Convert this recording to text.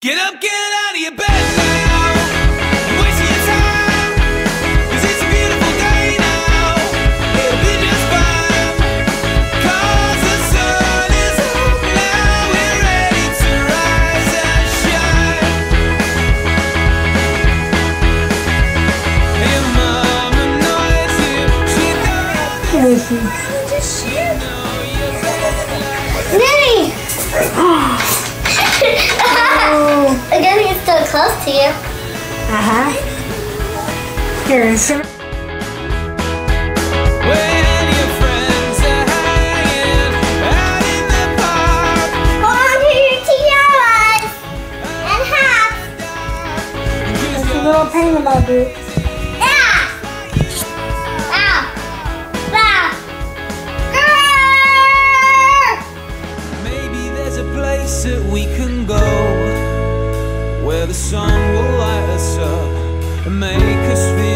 Get up, get out of your bed now. You're wasting your time, 'cause it's a beautiful day now. It'll be just fine, 'cause the sun is up now. We're ready to rise and shine. And Mama knows it. She knows it. Minnie! I guess it's still close to you. Here, sir. When your friends are hanging out in the park, Hold on to your tiaras and hats. It's a little pain in my boots. Yeah! Wow! Wow! maybe there's a place that we can go, where the sun will light us up and make us feel